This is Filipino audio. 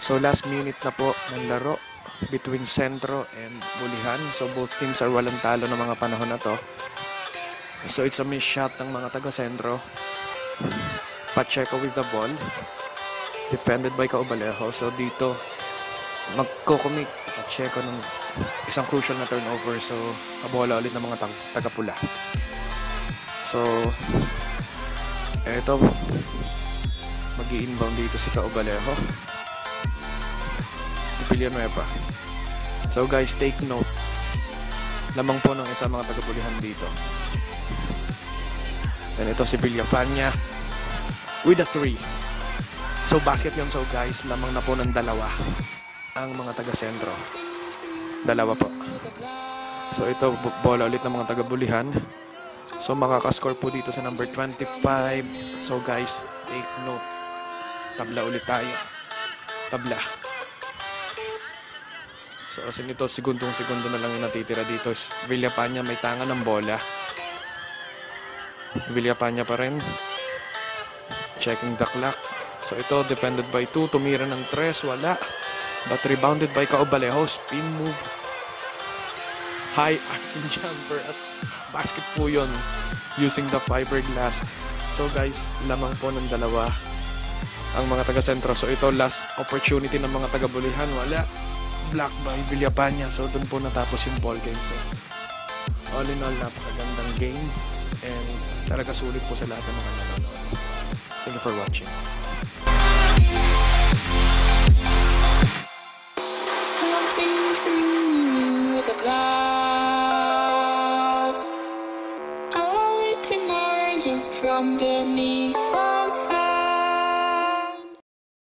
So last minute na po ng laro between Sentro and Bulihan. So both teams are walang talo ng mga panahon na to. So it's a miss shot ng mga taga Sentro. Pacheco with the ball. Defended by Caubalejo. So dito magko-commit si Pacheco ng isang crucial na turnover. So kabola ulit ng mga taga-pula. So eto mag-i-inbound dito si Caubalejo. Villanueva. So guys, take note. Lamang po ng isa mga taga-Bulihan dito. And ito si Villafania with a 3. So basket yun. So guys, lamang na po ng dalawa ang mga taga-Sentro. Dalawa po. So ito, bola ulit ng mga taga-Bulihan. So makakascore po dito sa number 25. So guys, take note. Tabla ulit tayo. Tabla. So as in ito, segundong-segundo na lang yung natitira dito. Villafania may tanga ng bola. Villafania pa rin. Checking the clock. So ito, defended by 2. Tumira ng 3. Wala. But rebounded by Caubalejo. Spin move. High arcing jumper. At basket po yun. Using the fiberglass. So guys, lamang po ng dalawa ang mga taga-Sentro. So ito, last opportunity ng mga taga-Bulihan. Wala. Block by Villafania. So doon po natapos yung ball game. So all in all, napakagandang game. And talaga sulit po sa lahat ng mga nanonood. Thank you for watching. Floating through the clouds, our emerges from beneath.